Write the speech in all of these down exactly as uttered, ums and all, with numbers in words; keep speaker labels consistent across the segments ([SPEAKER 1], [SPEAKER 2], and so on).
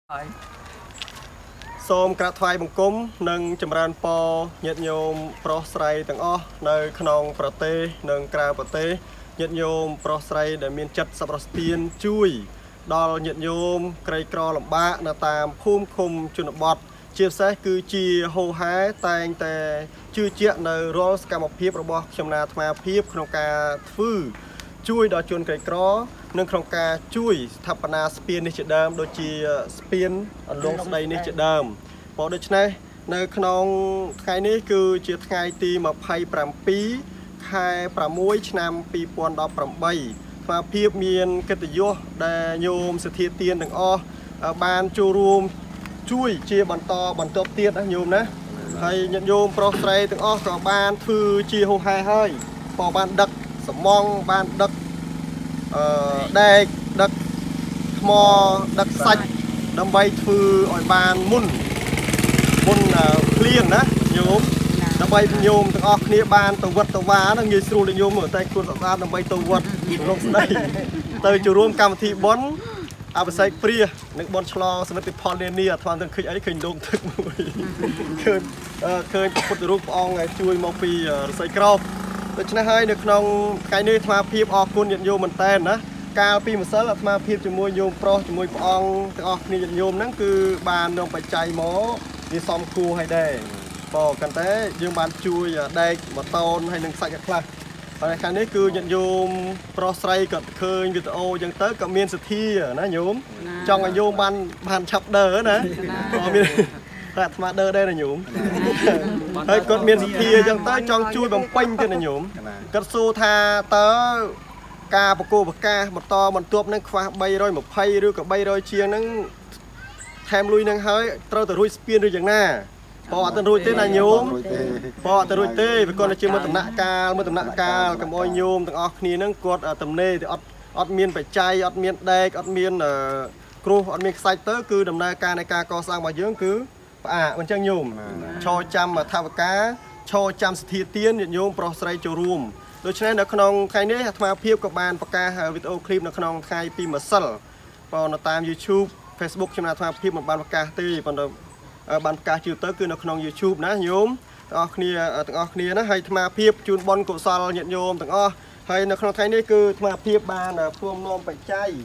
[SPEAKER 1] សូមក្រាបថ្វាយបង្គំនិងចម្រើនពរញាតិញោមប្រុសស្រីទាំងអស់នៅក្នុងប្រទេសនិងក្រៅប្រទេសញាតិញោមប្រុសស្រីដែលមានចិត្តសប្បុរសទានជួយដល់ញាតិញោមក្រីក្រលំបាកនៅតាមភូមិឃុំជនបទជាពិសេសគឺជាហូហែតែងតែជឿជាក់នៅរាល់សកម្មភាពរបស់ខ្ញុំណាអាត្មាភាពក្នុងការធ្វើជួយដល់ជនក្រីក្រនិងក្នុងការជួយស្ថាបនាស្ពាននេះជាដើមដូចជាស្ពានអន្លង់ស្ដីនេះជាដើមព្រោះដូច្នេះនៅក្នុងថ្ងៃនេះគឺជាថ្ងៃទីម្ភៃប្រាំពីរខែប្រាំមួយឆ្នាំពីរពាន់ដប់ប្រាំបីស្មារតីមានកិត្តិយសដែលញោមសទ្ធាទានទាំងអស់បានចូលរួមជួយជាបន្តបន្ទាប់ទៀតណាញោមណាហើយញាតិញោមប្រុសស្រីទាំងអស់ក៏បានធ្វើជាហូហែហើយក៏បានដឹកសំងបានដឹកអឺដែកដឹកថ្មដឹកសាច់ដើម្បីធ្វើឲ្យបានមុនមុនភ្លៀងណាញោមដើម្បីញោមទាំងអស់គ្នាបានទៅវត្តទៅវាណាងាយស្រួលដល់ញោមតែខ្លួនស្អាតដើម្បីទៅវត្តរកស្ដីទៅចូលរួមកម្មវិធីបុណ្យអភិសេកព្រានិងបុណ្យឆ្លងសមិទ្ធផលនានាអាត្មាទាំងឃើញអីឃើញដងទឹកមួយឃើញឃើញពុទ្ធរូបព្រះអង្គជួយមកពីរស័យក្រោបដូច្នេះហើយនៅក្នុងថ្ងៃនេះអាត្មាភាពអរគុណញាតិញោមមែនតើណាកាលពីម្សិលអាត្មាភាពជាមួយញោមប្រុសជាមួយព្រះអង្គទាំងអស់គ្នាញាតិញោមហ្នឹងគឺបាននាំបច្ច័យមកវាសមគួរហើយដែរបងកាន់តែយើងបានជួយដែកម៉ូតូនហើយនឹងសាច់ខ្លះហើយខាងនេះគឺញាតិញោមប្រុសស្រីក៏ឃើញវីដេអូអញ្ចឹងទៅក៏មានសទ្ធាណាញោមចង់ឲ្យញោមបានបានឆាប់ដើណាក៏មានតែអាត្មាដើដែរណាញោមហើយគាត់មានសទ្ធាអញ្ចឹងទៅចង់ជួយបំពេញទៀតណាញោមគាត់សួរថាតើការប្រគល់ប្រកាសបន្តបន្ទាប់នឹងខ្វះបីរយម្ភៃឬក៏បីរយជាងហ្នឹងថែមលុយនឹងហើយត្រូវទៅរួចស្ពានឬយ៉ាងណាបើអត់ទៅរួចទេណាញោមបើអត់ទៅរួចទេវាគាត់តែជាមើលដំណាក់កាលមើលដំណាក់កាលកុំអោយញោមទាំងអស់គ្នាហ្នឹងគាត់តំណេតែអត់អត់មានបច្ច័យអត់មានដែកអត់មានគ្រោះអត់មានខ្សាច់ទៅគឺដំណើរការនៃការកសាងរបស់យើងគឺផ្អាកមិនចឹងញោមឈរចាំថាវការឈរចាំសទ្ធាទានញាតិញោមប្រុសស្រីចូលរួមដូច្នេះនៅក្នុងថ្ងៃនេះអាត្មាភាពក៏បានប្រកាសវីដេអូឃ្លីបនៅក្នុងថ្ងៃពីម្សិលបើនៅតាម YouTube Facebook ខ្ញុំអាត្មាភាពមិនបានប្រកាសទេប៉ុន្តែបានប្រកាសជឿទៅគឺនៅក្នុង YouTube ណាញោមទាំងអស់គ្នាទាំងអស់គ្នាណាហើយអាត្មាភាពជូនបុណ្យកុសលញាតិញោមទាំងអស់ហើយនៅក្នុងថ្ងៃនេះគឺអាត្មាភាពបានព្រមនាំបច្ច័យ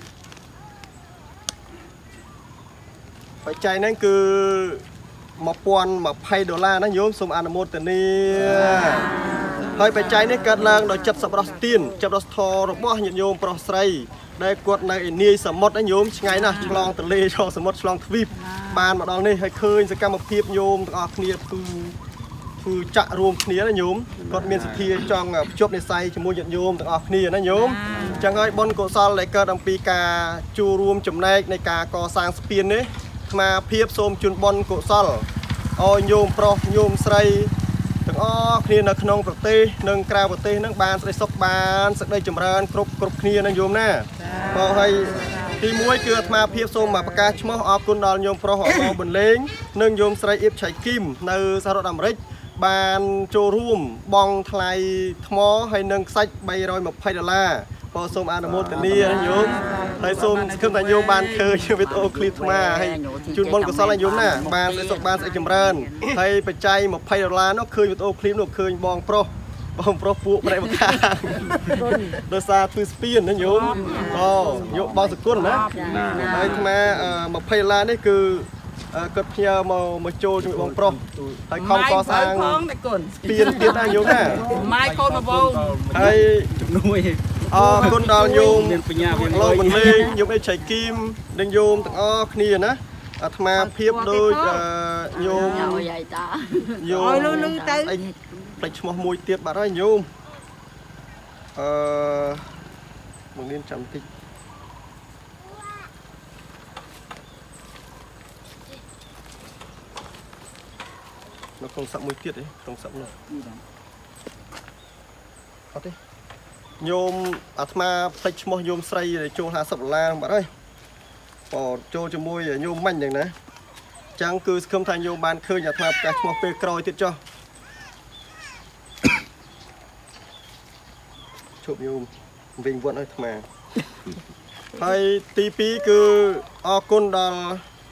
[SPEAKER 1] បច្ច័យហ្នឹងគឺmộtពាន់ម្ភៃដុល្លារណាញោមសូមអនុមោទនាហើយបច្ច័យនេះកើតឡើងដោយចិត្តសប្បុរសទានចិត្តរស់ធររបស់ញាតិញោមប្រុសស្រីដែលគាត់នៅឯនាយសមុទ្រណាញោមឆ្ងាយណាស់ឆ្លងទន្លេឆ្លងសមុទ្រឆ្លងទ្វីបបានមកដល់នេះហើយឃើញសកម្មភាពញោមទាំងអស់គ្នាគឺគឺចាក់រួមគ្នាណាញោមគាត់មានសទ្ធាចង់ភ្ជាប់និស្ស័យជាមួយញាតិញោមទាំងអស់គ្នាណាញោមអញ្ចឹងហើយបុណ្យកុសលដែលកើតអំពីការចូលរួមចំណែកនៃការកសាងស្ពាននេះអាត្មាភាពសូមជូនបុណ្យកុសលឲ្យញោមប្រុសញោមស្រីទាំងអស់គ្នានៅក្នុងប្រទេសនិងក្រៅប្រទេសនឹងបានសេចក្តីសុខបានសេចក្តីចម្រើនគ្រប់គ្រប់គ្នាណាញោមណាបងហើយទីមួយគឺអាត្មាភាពសូមមកប្រកាសឈ្មោះអរគុណដល់ញោមប្រុសអបប៊ុនលេងនិងញោមស្រីអៀបឆៃគីមនៅសហរដ្ឋអាមេរិកបានចូលរួមបង់ថ្លៃថ្មហើយនិងខ្សាច់បីរយម្ភៃដុល្លារបងសូមអនុមោទនាញោមហើយសូមស្គមថាញោមបានឃើញវីដេអូឃ្លីបថ្មហើយជូនបុណ្យកុសលឲ្យញោមណាបានសុខបានស្អីចម្រើនហើយបច្ច័យម្ភៃដុល្លារនោះឃើញវីដេអូឃ្លីបនោះឃើញបងប្រុសបងប្រុសពួកម្នាក់ម្ខាងដោយសារធ្វើស្ពានណាញោមអូញោមបងសគុណណាហើយថ្មម្ភៃដុល្លារនេះគឺគាត់ផ្ញើមកមកចូលជាមួយបងប្រុសហើយខំកសាងស្ពានទៀតណាញោមណាម៉ាយកូនមកបងហើយជំនួយអរគុណដល់ញោមលោកបន្លេងញោមអេឆៃគីមនិងញោមទាំងអស់គ្នាណាអាត្មាភាពដូចញោមញោមឲ្យលឺលឺទៅផ្លេចឈ្មោះមួយទៀតបាត់ហើយញោមអឺមកលៀនចាំតិចនៅក្នុងស័ព្ទមួយទៀតឯងក្នុងស័ព្ទនោះអត់ទេញោមអាត្មាផ្លេចឈ្មោះញោមស្រីចូលห้าสิบដុល្លារបាត់ហើយបើចូលជាមួយញោមមិញហ្នឹងណាអញ្ចឹងគឺស្គមថាញោមបានឃើញអាត្មាប្រកាសឈ្មោះពេលក្រោយទៀតចុះជប់ញោមវិញវត្តឲ្យអាត្មាហើយទីពីរគឺអរគុណដល់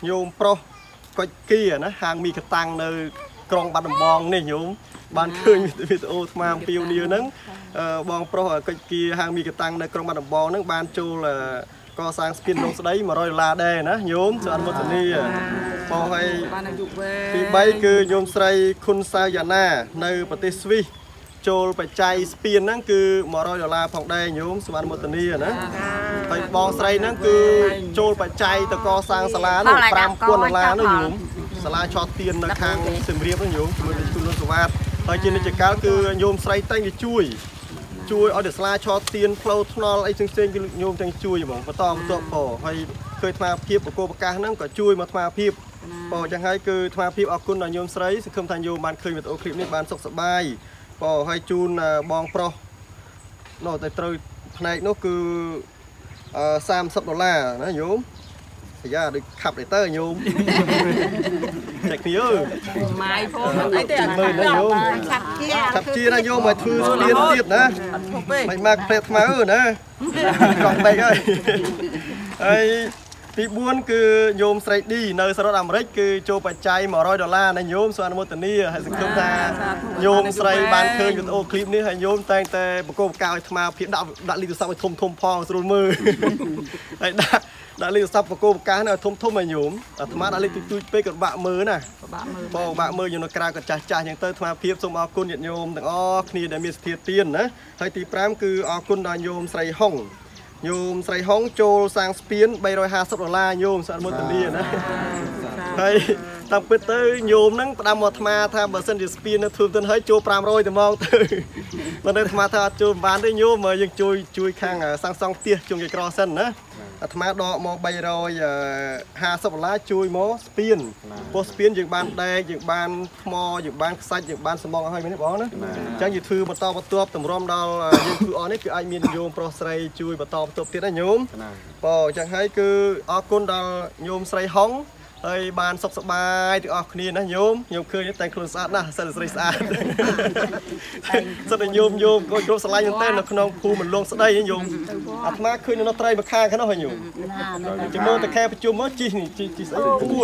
[SPEAKER 1] โยมโปรก็เกียนะหางมีกระตังในกรองบันบองนี่โยมบ้านเคยวิดีโอมาปีเดียวนั้นบองโปรก็เกียหางมีกระตังในกรองบันบองนั้นบ้านจูlàก็สร้างสปินลงสไลด์มาร้อยลาได้นะโยมสารมัตนีพอให้ปีใบคือโยมใส่คุณซายานาในประเทศสวิสโจลไปใจสปินนั่นคือมาร้อยดอลลาร์ของได้โยมสารมัตนีนะไปบองใส่นั่นคือโจลไปใจตะกอสร้างสลาหนึ่งปรามกวนดอลลาร์นะโยมสลาชอตเตียนในทางเสมเรียบนะโยมมือคุณลุงสวัสดิ์ไปจินในจักรคือโยมใส่ตั้งจะช่วยช่วยเอาเดสลาชอตเตียนเพลทนอลไอ้ซึ่งซึ่งโยมจังช่วยบอกมาต่อมาตัวพอให้เคยมาเพียบกับโกปกานั่งก็ช่วยมามาเพียบพอจังให้คือมาเพียบเอาคุณโยมใส่ซึ่งคำทานโยมมันเคยมาตัวคลิปนี้บ้านสุขสบายพอให้จูนบองโปรโน่แต่ตรีในนู้คือสามสิบดอลลาร์นะโยมแต่ย่าได้ขับได้เตอร์โยมแจกนี้เออไม่พอไอ้เด็กมือนะโยมขับจีนะโยมมาทื่อเรียนติดนะไม่มากเพลทมาเออนะกล่องไปก็ไอ้ปีบุญคือโยมใส่ดีในสหรัฐอเมริกคือโจปัจจัยหมอร้อยดอลลาร์ในโยมส่วนมอตนี่ให้สังคมตาโยมใส่บานเคยอยู่โอคลิปนี้ให้โยมแต่งแต่ประกอบกาวทมาเพียงดับดับลิตรซับไปทมทมพองสรุปมือไอ้ดับดับลิตรซับประกอบกาวเนี่ยทมทมมาโยมธรรมะดับลิตรตุ้ยไปกับบะมือน่ะพอบะมืออยู่ในกลางกับจ่าจ่าอย่างเตอร์ธรรมะเพียบสมอกุลโยมแต่อ๋อนี่ได้มีสถิตินะให้ตีพรามคืออกุลโยมใส่ห้องโยมใส่ห้องโจสร้างสเปียนใบรอยห้าสิบดอลลาร์โยมสารมตนีนะให้ตั้งเปิดเตยโยมนั่งประดามหมดมาถ้าเบอร์เซนดิสเปียนนะทุนต้นให้โจปรามรอยแต่มองเตยตอนนี้ธรรมะถ้าโจบ้านได้โยมมายังจุยจุยข้างสร้างซองเตี้ยจงจะกรอเส้นนะธรรมะดอกมองใบรอยห้าสิบดอลลาร์จุยมอสเปียนพอสเปียนอย่างบ้านแดงอย่างบ้านมออย่างบ้านไซอย่างบ้านสมองให้ไม่ได้บอกนะจังอยู่ถือมาต่อมาตัวต่ำรอมดาวยังคืออันนี้คือไอมีนโยมโปรไซจุยมาต่อมาตัวเตี้ยนะโยมพอจังให้คืออกุลดาวโยมใส่ห้องไอ้บานสบสบายถึงออกนี่นะโยมโยมเคยแต่งครุนสะอาดนะใส่ใส่สะอาดสดโยมโยมก็โยมสไลด์ยังเต้นนะขนมภูมันลงสไลด์โยมอัตมาเคยนอนไตรมาข้างเขาหน่อยโยมจะโม่แต่แค่ประจุมจีนี่จีจีปูน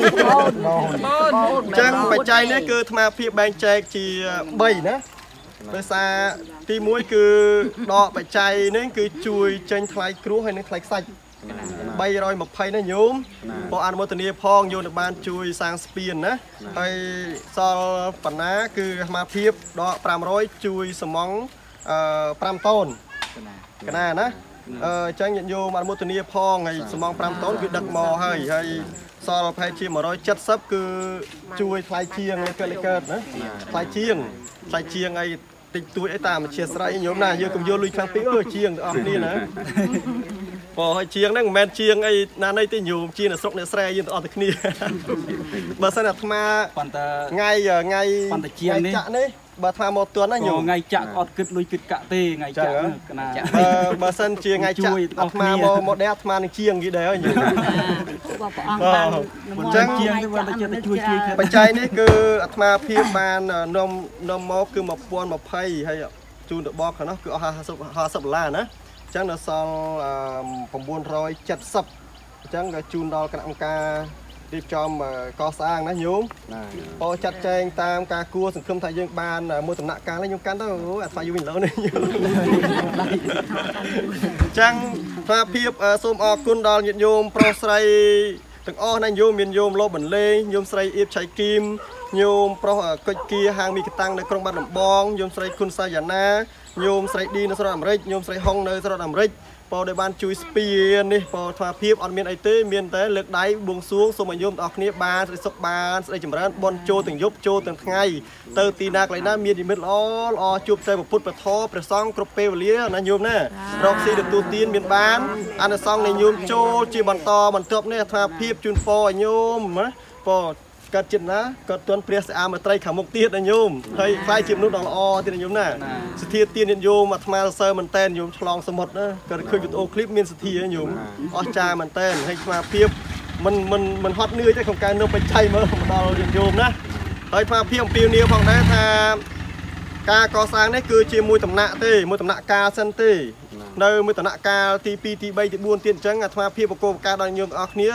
[SPEAKER 1] จังปัจจัยนี่คือธรรมะเพียบแบงแจกจีใบนะโดยซาที่มุ้ยคือดอกปัจจัยนี่คือจุยเจนทลายครูให้นึกทลายใส่ใบรอยหมกไผ่นะโยมพออันโมตนีพองโยนบ้านจุยสร้างสเปียนนะไอซอลปัญหาคือมาเพียบดอกปรามร้อยจุยสมองปรามต้นกันนะนะจังโยมอันโมตนีพองไอสมองปรามต้นคือดักมอให้ไอซอลไผ่เชียงมาร้อยจัดซับคือจุยทลายเชียงเลยเกิดเลยเกิดนะทลายเชียงทลายเชียงไอติดตัวไอตามันเชียร์สไลด์โยมนะโยมกับโยลุยครั้งปีเออเชียงออกนี่นะพอให้เชียงนั่งแมนเชียงไอ้นาในที่อยู่เชียงน่ะสกเนี่ยแสดยืนต่อตะกี้บาสนัดมาไงไงปันตะเชียงนี่จะนี่บาทมาหมดตัวนั่นอยู่ไงจะอดกึดลุยกึดกะเตไงจะขนาดบาสันเชียงไงจะออกมาหมดแดดมาในเชียงกี่เดียวอยู่จังเชียงที่วันตะเชียงช่วยช่วยปัจจัยนี่คืออัตมาเพียบานนมนมมอคือมาปวนมาไพ่ให้จูนตะบอกเขาเนาะคือเอาห้าสิบห้าสิบล้านนะจังเราซองผมบุญรอยจัดซับจังก็จูนดอลกันอังการีบจอมก่อสร้างนะโยมพอจัดแจงตามการกลัวสังคมไทยยังบานมวยตำหนักการแล้วยังกันต้องอัดไฟอยู่วิ่งแล้วนี่จังพระเพียบส้มออกกุนดอลโยมโปรไซถึงอ้อนั่นโยมมีโยมโลบันเล่โยมไซเอฟชัยกิมโยมโปรกเกียหางมีกระตังในกรงบ้านลำบองโยมไซคุณสายานาโยมใส่ดีในสระอเมริกโยมใส่ห้องในสระอเมริกพอได้บ้านจุยสเปียนนี่พอทาเพียบออนเมียนไอเต้เมียนแต่เลือกได้บวงสรวงสมัยโยมออกนี้บานใส่ศกบานใส่จำรันบอลโจถึงยบโจถึงไงเตอร์ตีนักเลยนะเมียนดิมิดล้อล้อจูบใส่แบบพุทธประทอประซองกรบเปวเลี้ยนะโยมเนี่ยรอกซีเดือดตูตีนเมียนบานอันซองในโยมโจจีบันตอบันทบเนี่ยทาเพียบจุนฟอโยมนะพอกัดจิตนะกัดตัวเปรียสอามาไตรขามุกตีนะโยมให้คล้ายจิมนุษย์ดอกอ้อที่นะโยมน่ะสถีตีนโยมมาทำมาเซอร์มันเต้นโยมฉลองสมุดนะก็เคยหยุดโอคลิปมีสถีนะโยมอ้อจามันเต้นให้มาเพียบมันมันมันฮอตเนื้อใจของการเนื้อไปใจมาดาวโยมนะให้มาเพียบปีนี้ของได้ทำการก่อสร้างนี่คือเชียร์มวยตำหนักตีมวยตำหนักกาเซนตีในมวยตำหนักกาตีปีตีใบตีบุญเตียนจังอาทมาเพียบประกอบการดาวโยมออกเนี้ย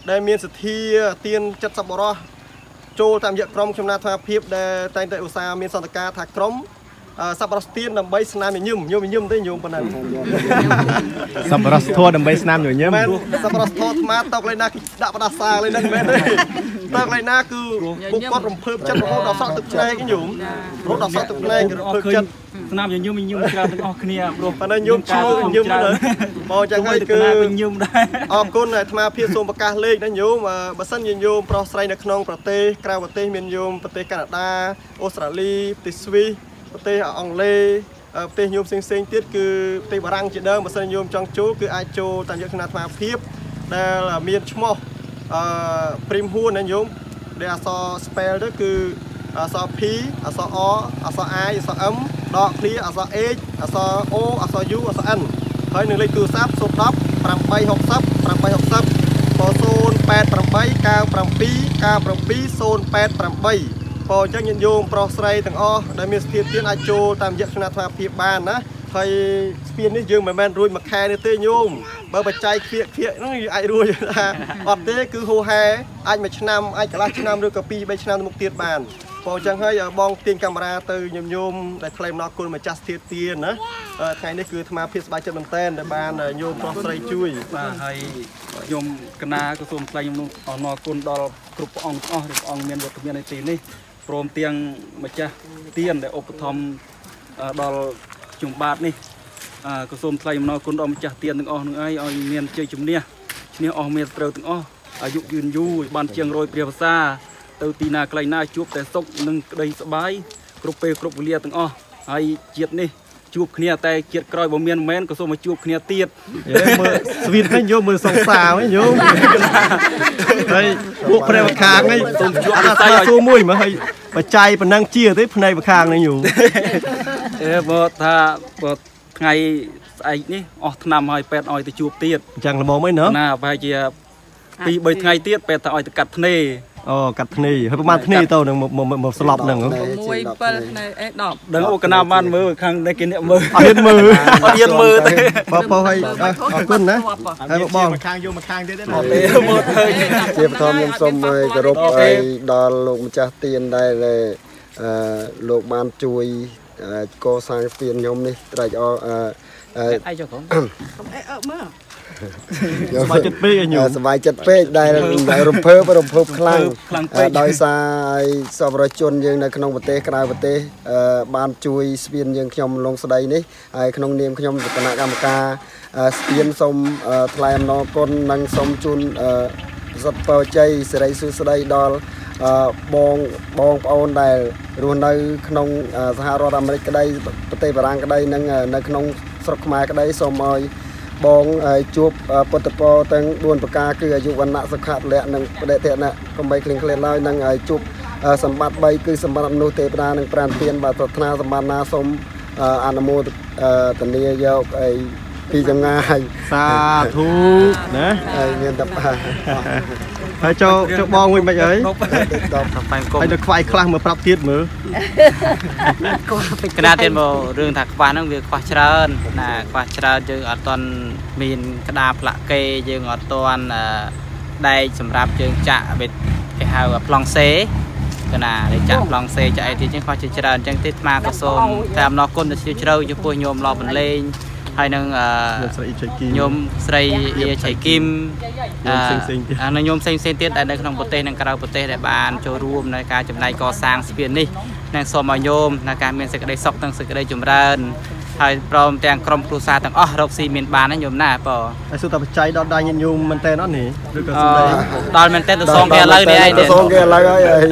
[SPEAKER 1] ដែលមានសទ្ធាទានចិត្តសប្បុរសចូលតាមរយៈក្រុមខ្ញុំណាថាភាពដែលតែងតែឧស្សាហ៍មានសន្តិការថាក្រុមសប្បុរសទានដើម្បីស្នាមញញឹមញោមញញឹមទេញោមប៉ុណ្ណឹង
[SPEAKER 2] សប្បុរសធម៌ដើម្បីស្នាមញញឹម
[SPEAKER 1] សប្បុរសធម៌អាត្មាតកលេណាគេដាក់ផ្ដាសាលេហ្នឹងមែនទេតកលេណាគឺពួកគាត់រំភើបចិត្តរហូតដល់ស្រក់ទឹកភ្នែកញោមរហូតដល់ស្រក់ទឹកភ្នែករំភើបចិត្ត
[SPEAKER 3] ស្នាមញញឹមញញឹមច្រើនទាំងអស់គ្នាព្រោះ
[SPEAKER 1] ប៉ុន្តែញោមឈឺញញឹមទៅបងចឹងហើយគឺ
[SPEAKER 3] ញញឹមដែរ
[SPEAKER 1] អរគុណអាត្មាភាពសូមប្រកាសលេខណាញោមបើសិនជាញោមប្រុសស្រីនៅក្នុងប្រទេសក្រៅប្រទេសមានញោមប្រទេសកាណាដាអូស្ត្រាលីប្រទេសស្វីសប្រទេសអង់គ្លេសប្រទេសញោមផ្សេងផ្សេងទៀតគឺប្រទេសបារាំងជាដើមបើសិនញោមចង់ចូលគឺអាចចូលតាមរយៈគណៈអាត្មាភាពដែលមានឈ្មោះអឺ Prim Huon ណាញោមដែលអក្សរ spell ទៅគឺអក្សរ P អក្សរ O អក្សរ I អក្សរ M ដក clear អក្សរ H អក្សរ O អក្សរ U អក្សរ N ហើយនឹងលេខទូរស័ព្ទ ศูนย์ หนึ่ง แปด แปด หก ศูนย์ แปด แปด หก ศูนย์ ศูนย์ แปด แปด เก้า เจ็ด เจ็ด เก้า เจ็ด เจ็ด ศูนย์ แปด แปด បើអញ្ចឹងញាតិញោមប្រុសស្រីទាំងអស់ដែលមានសទ្ធាទានអាចចូលតាមរយៈគណៈអាត្មាភាពបានណាហើយស្ពាននេះយើងមិនមែនរួចមួយខែនេះទេញោមបើបច្ច័យខ្វៀកខ្វៀកហ្នឹងអាចរួចថាអត់ទេគឺហូហែអាចមួយឆ្នាំអាចកន្លះឆ្នាំឬក៏ពីរបីឆ្នាំទៅមុខទៀតបានបើអញ្ចឹងហើយបងទាញកាមេរ៉ាទៅញោមញោមដែលថ្លែងអំណរគុណម្ចាស់សទ្ធាទានណាថ្ងៃនេះគឺអាត្មាភាពសប្បាយចិត្តមែនទែនដែលបានញោមប្រុសស្រីជួយ
[SPEAKER 3] បាទហើយខ្ញុំកណាក៏សូមថ្លែងអំណរគុណដល់គ្រប់ព្រះអង្គអស់ព្រះអង្គមានវត្តមាននៅទីនេះព្រមទាំងម្ចាស់ទានដែលឧបត្ថម្ភដល់ជំបាទនេះក៏សូមថ្លែងអំណរគុណដល់ម្ចាស់ទានទាំងអស់នឹងឯងឲ្យមានជ័យជំនះឈ្នះអស់មានត្រូវទាំងអស់អាយុយឺនយូរបានជាងរយព្រះវស្សាទៅទីណាកន្លែងណាជួបតែសុខនិងក្តីសប្បាយគ្រប់ពេលគ្រប់វេលាទាំងអស់ហើយជាតិនេះជួបគ្នាតែជាតិក្រោយបើមានមែនក៏សូមមកជួបគ្នាទៀត
[SPEAKER 1] មើលស្វីតហ្នឹងយកមើលសង្សារហ្នឹងយកហើយពួកព្រះវិខាងហ្នឹងសូមជួបអាសាយសួរមួយមើលហើយបច្ច័យប៉ុណ្ណឹងជាទេភ្នែកវិខាងហ្នឹងយូ
[SPEAKER 3] អេបើថាបើថ្ងៃស្អែកនេះអស់ឆ្នាំហើយពេទ្យឲ្យទៅជួបទៀត
[SPEAKER 1] អញ្ចឹងល្មមអីណា
[SPEAKER 3] ណាប្រហែលជាពីរបីថ្ងៃទៀតពេទ្យទៅឲ្យទៅកាត់ធ្នេ
[SPEAKER 1] អូកាត់ធ្នេហើយប្រហែលធ្នេទៅនឹងមកស្លប់ហ្នឹង
[SPEAKER 4] មួយ bảy ធ្នេអេដប់
[SPEAKER 3] ដឹងអូកណាបានមើលខាងនេះគេអ្នកមើល
[SPEAKER 1] អត់ហ៊ានមើល
[SPEAKER 3] អត់ហ៊ានមើលទេ
[SPEAKER 1] បើបើហើយអរគុណណាហើយបង
[SPEAKER 2] មកខាងយកមកខាងទៀតទេ
[SPEAKER 3] អត់ទេមើលទៅ
[SPEAKER 5] ជាបឋមខ្ញុំសូមគោរពឲ្យដល់លោកម្ចាស់ទានដែលអឺលោកបានជួយកសាងស្ពានខ្ញុំនេះត្រេកអរអឺ
[SPEAKER 3] អីចុះកូន
[SPEAKER 4] អេអើមើល
[SPEAKER 1] សบายចិត្តពេកញោម
[SPEAKER 5] សบายចិត្តពេកដែលរំភើបរំភើបខ្លាំងដោយសារសប្បុរសជនយើងនៅក្នុងប្រទេសក្រៅប្រទេសបានជួយស្ពានយើងខ្ញុំលងស្ដីនេះហើយក្នុងនាមខ្ញុំគណៈកម្មការស្ពានសូមថ្លែងអំណរគុណនិងសូមជូនសុខពរជ័យសិរីសួស្ដីដល់បងបងប្អូនដែលរស់នៅក្នុងសហរដ្ឋអាមេរិកក្តីប្រទេសបារាំងក្តីនិងនៅក្នុងស្រុកខ្មែរក្តីសូមឲ្យបងជួបពុទ្ធពរទាំងបួនប្រការគឺអាយុវណ្ណៈសុខៈពលៈនិងបដិធនៈកុំបីឃ្លៀងឃ្លាតឡើយនិងជួបសម្បត្តិបីគឺសម្បត្តិមនុស្សទេវតានិងប្រាណទានបាទប្រាថ្នាសម្បត្តិណាសូមអនុមោទនាយកអីពីចម្ងាយ
[SPEAKER 1] សាធុណា
[SPEAKER 5] ហើយមានតែ
[SPEAKER 1] ហើយចូលចូលបងវិញមិនអី
[SPEAKER 5] ដល់
[SPEAKER 3] បែងគុំ
[SPEAKER 1] ហើយទៅខ្វាយខ្លះមើលប្រាប់ទៀតមើល
[SPEAKER 3] កណាទៀតមករឿងថាខ្វះហ្នឹងវាខ្វះច្រើនណាខ្វះច្រើនយើងអត់ទាន់មានក្តារផ្លាក់គេយើងអត់ទាន់ដែកសម្រាប់យើងចាក់គេហៅប្លង់សេកណាđểចាក់ប្លង់សេចាក់អីទៀតចឹងខ្វះជាច្រើនចឹងទេអាក៏សូមតាមអំណរគុណទៅជ្រៅចំពោះញោមឡោបន្លេងហើយនឹងញោមស្រីអ៊ីឆៃគីមអានៅញោមផ្សេងផ្សេងទៀតដែលនៅក្នុងប្រទេសនិងក្រៅប្រទេសដែលបានចូលរួមในការចំណាយកសាងស្ពាននេះនិងសូមឲ្យញោមនៅការមានសេចក្តីសុខនិងសេចក្តីចម្រើនហើយព្រមទាំងក្រុមគ្រួសារទាំងអស់រកស៊ីមានបានណាញោមណាបង
[SPEAKER 1] ហើយសុទ្ធតែបច្ច័យដល់ដៃញាតិញោមមែនតើអត់នេះឬក៏សុទ្ធតែ
[SPEAKER 3] ដល់មែនតើទៅសងគេឥឡូវនេះឯង
[SPEAKER 5] ទៅសងគេឥឡូវហើយអី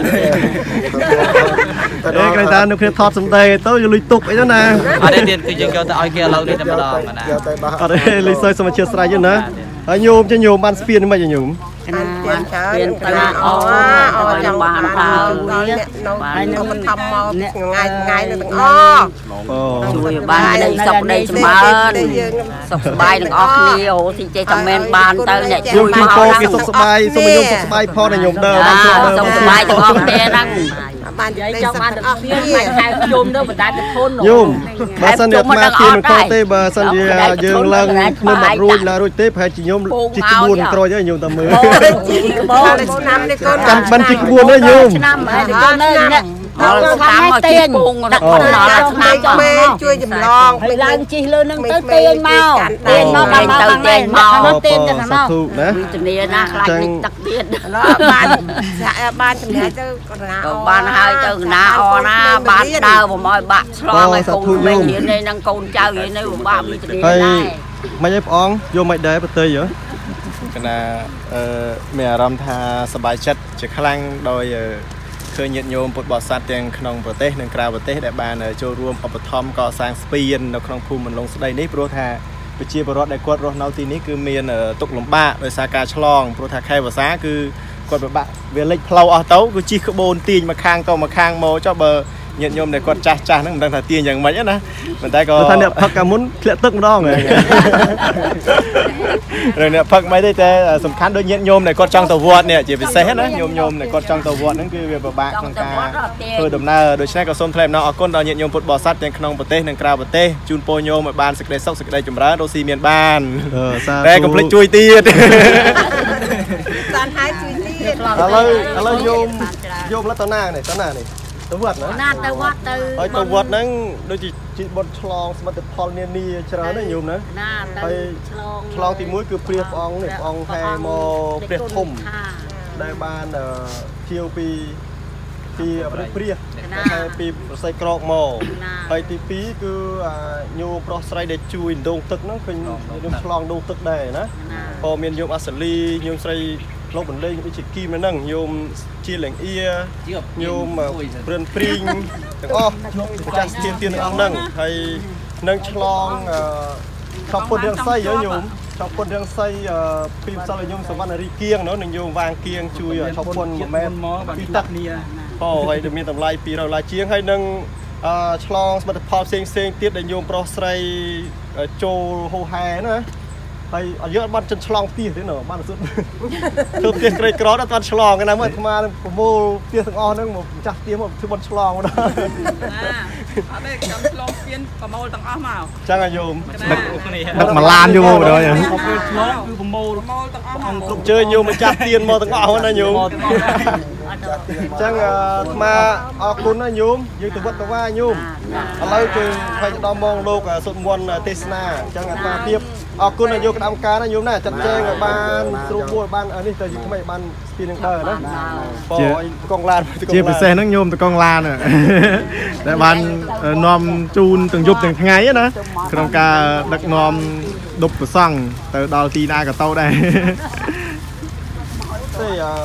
[SPEAKER 1] តែគេថានៅគ្នាថតសម្ដីទៅយកលុយទុកអីទៅណា
[SPEAKER 3] អត់ទេទៀតគឺយើងយកទៅឲ្យគេឥឡូវនេះតែម្ដងណា
[SPEAKER 1] អត់ទេលុយសើសមាជិកស្រ័យយណាហើយញោមចាញោមបានស្ពានមិនញោម
[SPEAKER 4] បានច្រើនតាអូអូចង់បានដល់ដល់អ្នកនៅហើយនឹងធំមកថ្ងៃថ្ងៃនៅទាំងអស់
[SPEAKER 6] ช่วยบ้านในสบในสบายสบสบายทั้งออกนี่โอ้ที่เจตเมนบ้านเตอเนี่ย
[SPEAKER 1] โยมกินโคกินสุขสบายสมยมสุขสบายพอในโยมเดิมบ้านช่วยเดิม
[SPEAKER 6] สบสบายทั้งออกเนี่ยนั่ง
[SPEAKER 4] บ้านใหญ่
[SPEAKER 6] เจ้าบ้านเพี้ยนไม่ใครโยมเด้อบันไดจะทน
[SPEAKER 1] โยมบาสันเดียมาเทียนโคเตบาสันเดียยืนลังมือมัดรุ่ยลารุ่ยเตะแพ้จิโยมจิกบุญโตรยโยมตะมือกันบันจิกบุญเลยโยม
[SPEAKER 6] เราทำมาเตียนปุงนะคนเราทำเมย์ช่วยจำลองไปล้างจีเลยนั่งเตียนเมาเตียนเมาเมาเตียนเมาเตียนกันเนาะจะมีนะคลายตักเตียนแล้วบ้านบ้านจะมีเจ้าบ้านให้เจ้าหน้าอนะบ้านดาวผมเอาบัตรชลองไอ้คงไม่เห็นในนั่งโกนเจ้าอยู่ในหมู่บ้านมีจะดีได้
[SPEAKER 1] ไม่ใช่ปองโยมไม่ได้ปะเตยเหรอขณะเมียรำทาสบายชัดจะคลั่งโดยเคยnhậnโยมปุตบอสัตยังขนมประเทศหนึ่งกราวประเทศได้บานโจรวมอุปธรรมก่อสร้างสปีนในขนมภูมิมันลงสไลนี้โปรธาไปเชียร์ประรถได้กวดรถนาวทีนี้คือเมียนตกหลุมบ้าโดยสากาฉลองโปรธาใครภาษาคือกวดแบบบ้าเวลาเพลาเอาเต้าคือจีขบวนตีนมาข้างก็มาข้างโมเจ้าเบอร์nhậnโยมได้กวดจ้าจ้านั่งดังถ่ายตีนอย่างไรนะมันได้ก็ท่านเนี่ยพักกามุนเคลียตึกมาดองเลยrồi nè phật mấy đây thế sầm khán đôi nhận nhôm này con trong tàu vọt nè chỉ phải xe hết đấy nhôm nhôm này con trong tàu vọt những cái việc của bạn thằng ca thôi đầm na đôi xe có xôm thêm nó con đòi nhận nhôm phật bò sắt trên khung bờ tê nâng cao bờ tê chun po nhôm mà ban sực đây sốc sực đây chùm rá đô xi miền ban đây complete chui tiệt alo alo nhôm nhôm là tao na này tao na này tao vọt nữa
[SPEAKER 6] tao vọt từ
[SPEAKER 1] tao vọt nâng đôi chỉ chỉ bật chlong mà từ pol nia nia cho nó nhôm nữa chlong thì mũi cứ priệp ong này ong hay mò priệp thùng đây ban thiêu pi pi ở bên priệp hay pi xây cột mò hay thì pi cứ nhôm pro xây để chui đông tức nó khinh nhôm chlong đông tức đây nữa còn miền nhôm asali nhôm xây lông bẩn lên những chỉ kim nó nâng nhôm chia lệnh ia nhôm mà bền pringទាំងអស់ចាស់ទៀនទៀនទាំងអស់ហ្នឹងហើយនឹងឆ្លងឆប់ពុតរឿងស័យញោមឆប់ពុតរឿងស័យពីម្សិលឲ្យញោមសវណ្ណរីគៀងនោះនឹងញោមវាងគៀងជួយឆប់ពុនមួយម៉ែត្រពីទឹកនេះអូហើយមានតម្លៃពីរដុល្លារជាងហើយនឹងឆ្លងសមិទ្ធផលផ្សេងផ្សេងទៀតដែលញោមប្រុសស្រីចូលហូហែណាហើយឲ្យយកបាត់ចិនឆ្លងផ្ទះទេណ៎បានសុទ្ធធ្វើផ្ទះក្រីក្រដល់អត់ឆ្លងណាមើលអាត្មាប្រមូលផ្ទះទាំងអស់ហ្នឹងមកចាស់ផ្ទះមកធ្វើបាត់ឆ្លងមកដល់ណាអត់ទេចាំឆ្លងផ្ទះប្រមូលទាំងអស់មកចឹងអាយមដឹកមកឡានយូរមកដល់ហ្នឹងពេលឆ្លងគឺប្រមូលប្រមូលទាំងអស់មកគ្រប់ជើញយូរមកចាស់ទៀនមកទាំងអស់ណាយមចឹងអាត្មាអរគុណណាយមយើងទៅវត្តទៅវាយមឥឡូវគឺផ្នែកដល់ម៉ោងលោកសុតមន្តទេសនាចឹងអាត្មាភាពអរគុណណាយកក្តាមការណាយមណាចាត់ចែងឲ្យបានស្រួលមួយបាននេះទៅថ្មីបានស្ពីនឹងដើរណាបើឲ្យកងឡានជាពិសេសហ្នឹងញោមទៅកងឡានតែបាននាំជូនទាំងយប់ទាំងថ្ងៃណាក្នុងការដឹកនាំដប់ប្រសង់ទៅដល់ទីណាក៏ទៅដែរទេអឺ